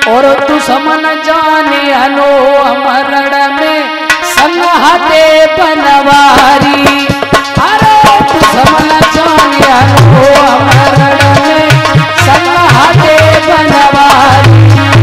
और तू समन जाने हलो अमरण में संहते बनवारी। अरे तू समन जाने हलो अमरण में संहते बनवारी।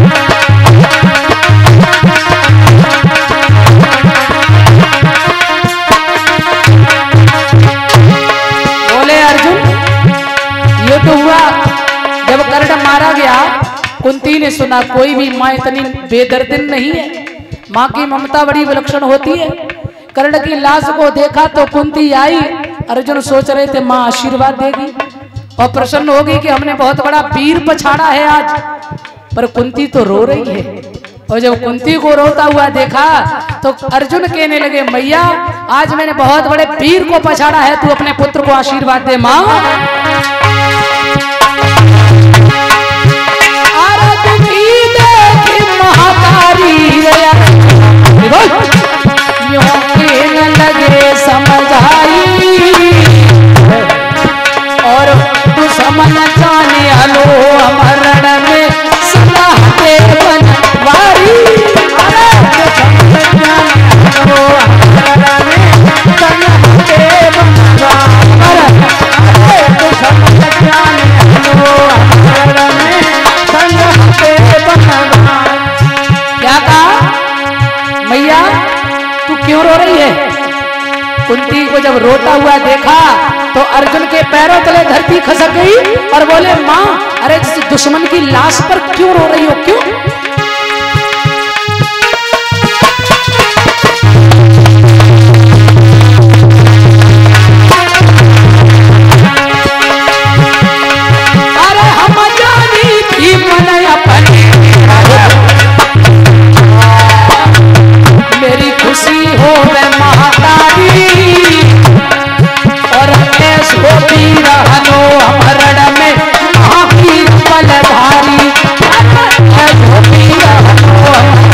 बोले अर्जुन, ये तो हुआ जब कर्ण मारा गया। कुंती ने सुना कोई भी माँ इतनी बेदर्दिन नहीं है, माँ की ममता बड़ी विलक्षण होती है। कर्ण की लाश को देखा तो कुंती आई। अर्जुन सोच रहे थे माँ आशीर्वाद देगी और प्रसन्न होगी कि हमने बहुत बड़ा वीर पछाड़ा है आज, पर कुंती तो रो रही है। और जब कुंती को रोता हुआ देखा तो अर्जुन कहने लगे, मैया आज मैंने बहुत बड़े वीर को पछाड़ा है, तू अपने पुत्र को आशीर्वाद दे माँ। लगे समझाई और तू समन जाने हलो अमरण में संहते बनवारी। क्या कहा मैया तू क्यों रो रही है? कुंती को जब रोता हुआ देखा तो अर्जुन के पैरों तले धरती खसक गई और बोले माँ अरे दुश्मन की लाश पर क्यों रो रही हो, क्यों? अरे हम जानी थी मन अपने मेरी खुशी हो मैं महातारी और ऐसो वीर हलो अमरण में महावीर बलधारी। ऐसो वीर हलो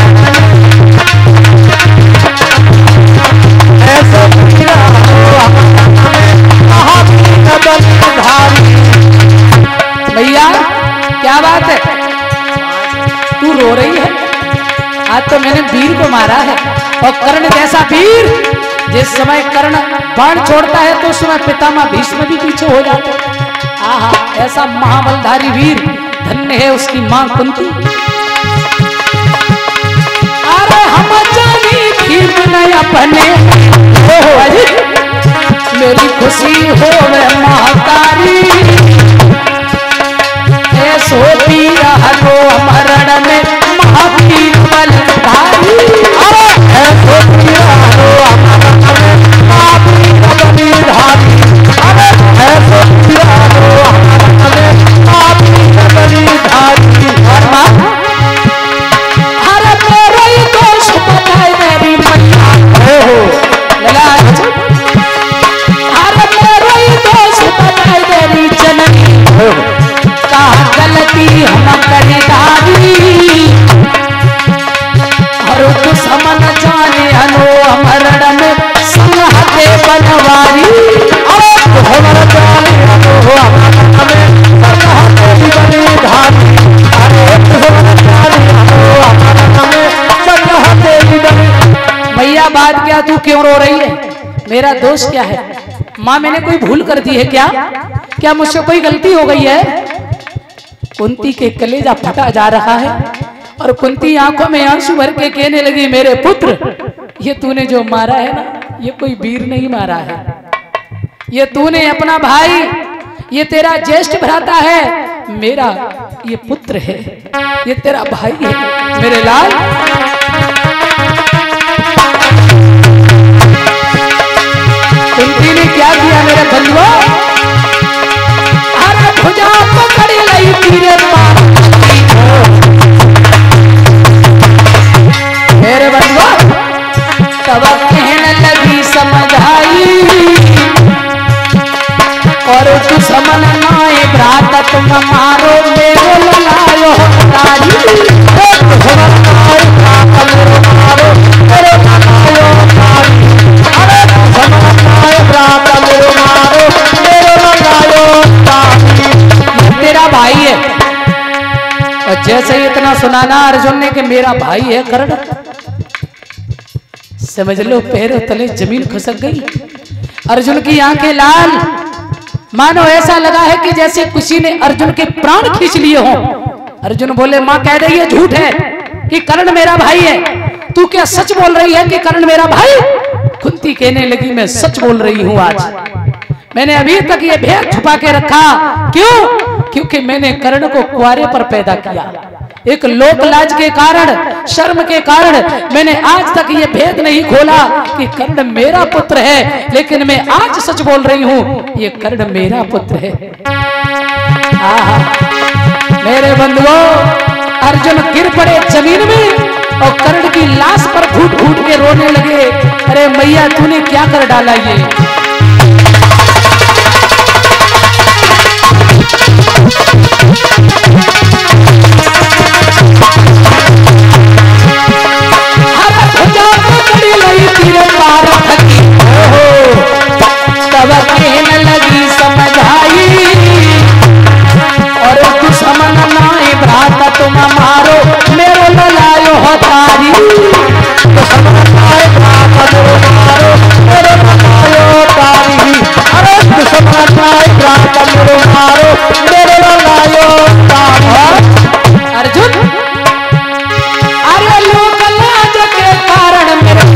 ऐसो वीर हलो महावीर बलधारी। भैया क्या बात है, तू रो रही है? आज तो मैंने वीर को मारा है और कर्ण जैसा वीर, जिस समय कर्ण बाण छोड़ता है तो उस समय पितामह भीष्म भी पीछे हो जाते हैं। आहा ऐसा महाबलधारी वीर, धन्य है उसकी मां कुंती। अरे हम जानी थी मन अपने मेरी खुशी हो मैं महातारी ऐसो वीर हलो अमरण में महावीर बलधारी। ऐसो वीर हलो अमरण में महावीर बलधारी। ऐसो वीर हलो अमरण में महावीर बलधारी। अरे मेरा ही दोष बताए मेरी मैया हो लला। अरे मेरा ही दोष बताए मेरी जननी हो, कहाँ गलती हम करी दादी। और तू समन जाने हलो अमरण में संहते बनवारी। समन जाने हलो अमरण में संहते बनवारी। समन जाने हलो अमरण में संहते बनवारी। मैया बात क्या, तू क्यों रो रही है? मेरा दोष क्या है? माँ मैंने कोई भूल कर दी है क्या? क्या मुझसे कोई गलती हो गई है? कुंती के कलेजा फटा जा रहा है और कुंती आंखों में आंसू भर के कहने लगी, मेरे पुत्र ये तूने जो मारा है ना, ये कोई वीर नहीं मारा है, ये तूने अपना भाई, ये तेरा ज्येष्ठ भ्राता है, मेरा ये पुत्र है, ये तेरा भाई है मेरे लाल। कुंती ने क्या किया मेरे बंधुओं? अरे भुजा पकड़ ली तेरे पास मेरे बंधुआ, तब कहने लगी समझाई और तू समन नाए भ्राता तुम मारो मेरे लायो तारी। समन नाए भ्राता मेरे मारो मेरे लायो तारी। अरे समन नाए भ्राता मेरे मारो मेरे लायो तारी। तेरा भाई है जैसे इतना सुनाना अर्जुन ने कि मेरा भाई है कर्ण, समझ लो पैरों तले जमीन खिसक गई। अर्जुन की आंखें लाल, मानो ऐसा लगा है कि जैसे किसी ने अर्जुन के प्राण खींच लिए हों। अर्जुन बोले मां कह रही है झूठ है कि कर्ण मेरा भाई है, तू क्या सच बोल रही है कि कर्ण मेरा भाई? कुंती कहने लगी मैं सच बोल रही हूं, आज मैंने अभी तक ये भेद छुपा के रखा। क्यों? क्योंकि मैंने कर्ण को कुंवारे पर पैदा किया, एक लोक लाज के कारण, शर्म के कारण मैंने आज तक ये भेद नहीं खोला कि कर्ण मेरा पुत्र है। लेकिन मैं आज सच बोल रही हूं, ये कर्ण मेरा पुत्र है। मेरे बंधुओं, अर्जुन गिर पड़े जमीन में और कर्ण की लाश पर घूट घूट के रोने लगे। अरे मैया तूने क्या कर डाला ये? तब कहने लगी समझाई, और दुश्मन नाई भ्राता तुम मारो, मेरे ललायो हो तारी। दुश्मन नाई भ्राता तुम मारो, मेरे ललायो तारी। अरे दुश्मन नाई भ्राता तुम मारो, मेरे ललायो तारी। अर्जुन, अरे लोक लाज के कारण मेरे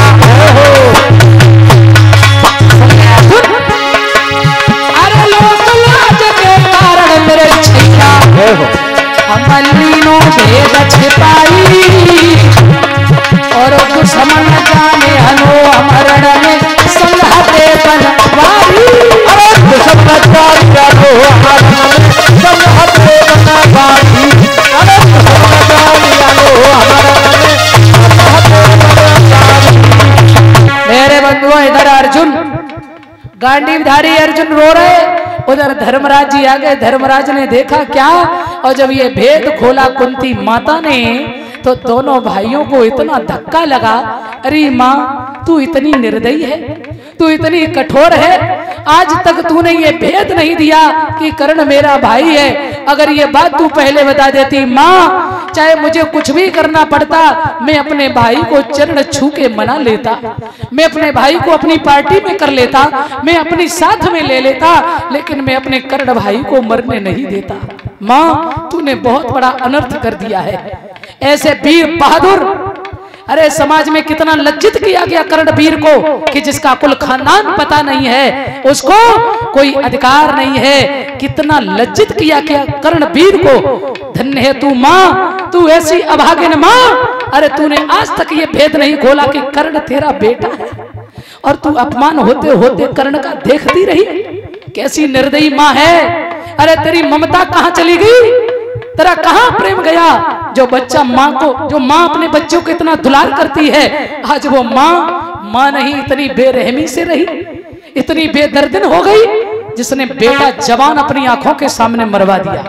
अमलीनो भेद छिपाई, और दुश्मन जाने हलो अमरण में संघते बनवारी। अरे दुश्मन जाने हलो अमरण में संघते बनवारी। अरे दुश्मन जाने हलो अमरण में संघते बनवारी। मेरे बंधुओं, इधर अर्जुन गांडीवधारी अर्जुन रो रहे, उधर धर्मराज जी आ गए। धर्मराज ने देखा क्या, और जब ये भेद खोला कुंती माता ने, तो दोनों भाइयों को इतना धक्का लगा। अरे माँ, तू इतनी निर्दयी है, तू इतनी कठोर है, आज तक तूने ये भेद नहीं दिया कि कर्ण मेरा भाई है। अगर ये बात तू पहले बता देती माँ, चाहे मुझे कुछ भी करना पड़ता, मैं अपने भाई को चरण छू के मना लेता, मैं अपने भाई को अपनी पार्टी में कर लेता, मैं अपनी साथ में ले लेता, लेकिन मैं अपने कर्ण भाई को मरने नहीं देता। माँ, तूने बहुत बड़ा अनर्थ कर दिया है। ऐसे वीर बहादुर, अरे समाज में कितना लज्जित किया गया कर्ण वीर को कि जिसका कुल खानदान पता नहीं है, उसको कोई अधिकार नहीं है। कितना लज्जित किया गया कर्ण वीर को। धन्य है तू माँ, तू ऐसी अभागिन माँ। अरे तूने आज तक ये भेद नहीं खोला कि कर्ण तेरा बेटा है, और तू अपमान होते होते कर्ण का देखती रही। कैसी निर्दयी माँ है। अरे तेरी ममता कहाँ चली गई, तेरा कहाँ प्रेम गया? जो बच्चा माँ को, जो माँ अपने बच्चों को इतना दुलार करती है, आज वो माँ नहीं, इतनी बेरहमी से रही, इतनी बेदर्दिन हो गई, जिसने बेटा जवान अपनी आंखों के सामने मरवा दिया।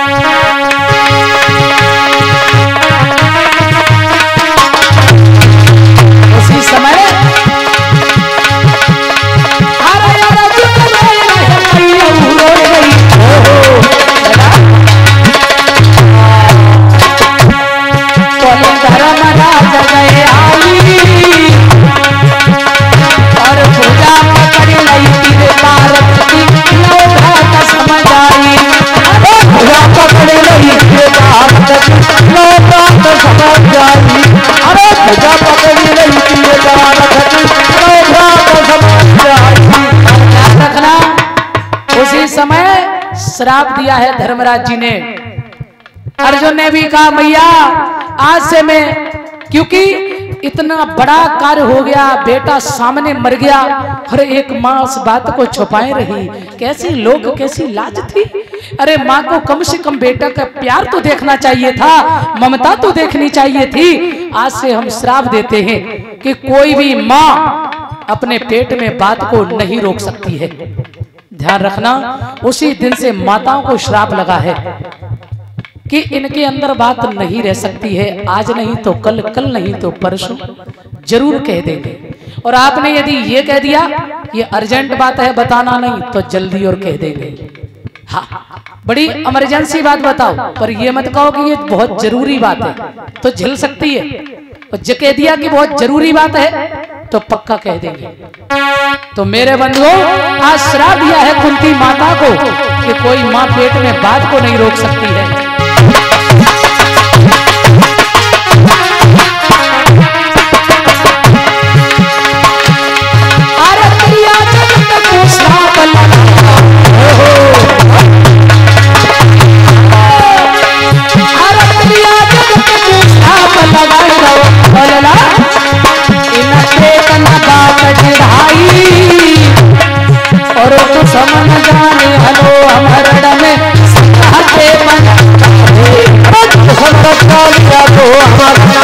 उसी समय उसी समय श्राप दिया है धर्मराज जी ने। अर्जुन ने भी कहा मैया, आज से मैं, क्योंकि इतना बड़ा कार्य हो गया, बेटा सामने मर गया, हर एक माँ उस बात को छुपाए रही। कैसी लोग, कैसी लाज थी। अरे माँ को कम से कम बेटा का प्यार तो देखना चाहिए था, ममता तो देखनी चाहिए थी। आज से हम श्राप देते हैं कि कोई भी माँ अपने पेट में बात को नहीं रोक सकती है। ध्यान रखना, उसी दिन से माताओं को श्राप लगा है कि इनके अंदर बात नहीं रह सकती है। आज नहीं तो कल, कल नहीं तो परसों जरूर कह देंगे। और आपने यदि ये कह दिया ये अर्जेंट बात है, बताना नहीं, तो जल्दी और कह देंगे। हाँ, बड़ी इमरजेंसी बात बताओ, पर ये मत कहो कि ये बहुत जरूरी बात है तो झेल सकती है, और जो कह दिया कि बहुत जरूरी बात है तो पक्का कह देंगे। तो मेरे बंधुओं, आज श्राप दिया है कुंती माता को कि कोई माँ पेट में बात को नहीं रोक सकती है। अरे प्रिया जगत को श्राप लगा, अरे प्रिया जगत को श्राप लगा बोलला और तू समन जाने हलो अमरण में संघाते बन तो हमारा